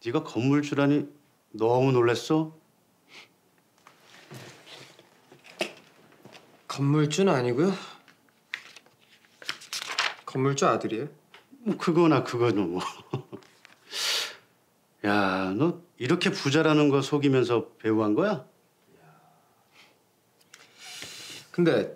네가 건물주라니 너무 놀랬어? 건물주는 아니고요. 건물주 아들이에요. 뭐 그거나 그거는 뭐. 야, 너 이렇게 부자라는 거 속이면서 배우한 거야? 근데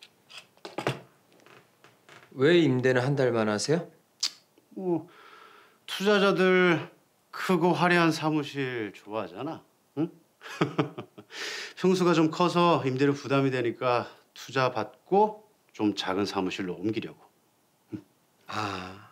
왜 임대는 한 달만 하세요? 뭐 투자자들 크고 화려한 사무실 좋아하잖아. 응? 평수가 좀 커서 임대료 부담이 되니까 투자 받고 좀 작은 사무실로 옮기려고. 아,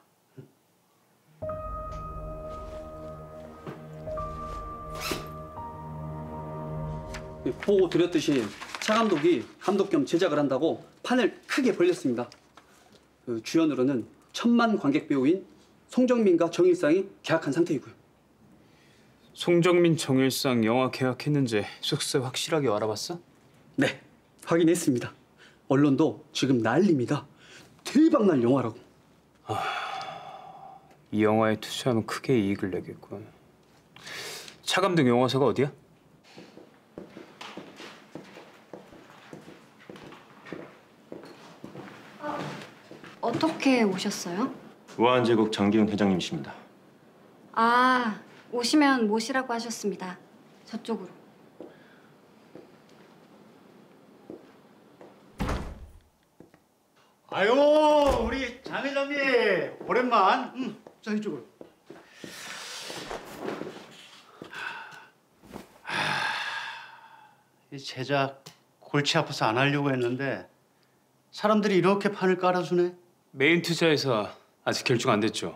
보고 드렸듯이 차 감독이 감독 겸 제작을 한다고 판을 크게 벌렸습니다. 그 주연으로는 천만 관객 배우인 송정민과 정일상이 계약한 상태이고요. 송정민, 정일상 영화 계약했는지 숙소 확실하게 알아봤어? 네, 확인했습니다. 언론도 지금 난립니다. 대박날 영화라고. 이 영화에 투자하면 크게 이익을 내겠군. 차 감독 영화사가 어디야? 어떻게 오셨어요? 우아한제국 장기훈 회장님이십니다. 아, 오시면 모시라고 하셨습니다. 저쪽으로. 아유, 우리 장 회장님 오랜만. 자 이쪽으로. 이 제작 골치 아파서 안 하려고 했는데 사람들이 이렇게 판을 깔아주네. 메인 투자에서 아직 결정 안 됐죠?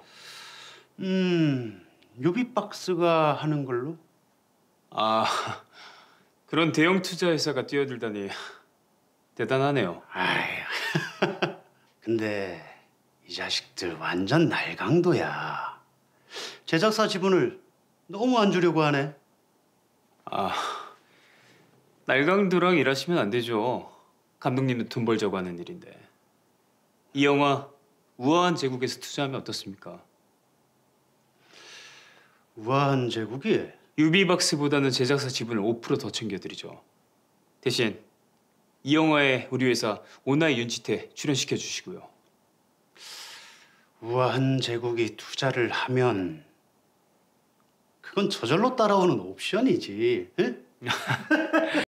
유비박스가 하는 걸로? 아, 그런 대형 투자 회사가 뛰어들다니 대단하네요. 아이, 근데 이 자식들 완전 날강도야. 제작사 지분을 너무 안 주려고 하네. 아, 날강도랑 일하시면 안 되죠. 감독님도 돈 벌자고 하는 일인데. 이 영화 우아한 제국에서 투자하면 어떻습니까? 우아한 제국이? 유비박스보다는 제작사 지분을 5%더 챙겨드리죠. 대신 이 영화에 우리 회사 오나이 윤치태 출연시켜 주시고요. 우아한 제국이 투자를 하면 그건 저절로 따라오는 옵션이지. 응?